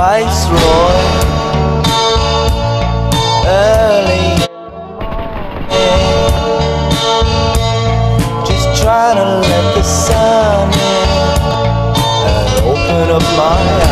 Viceroy early, just trying to let the sun in and open up my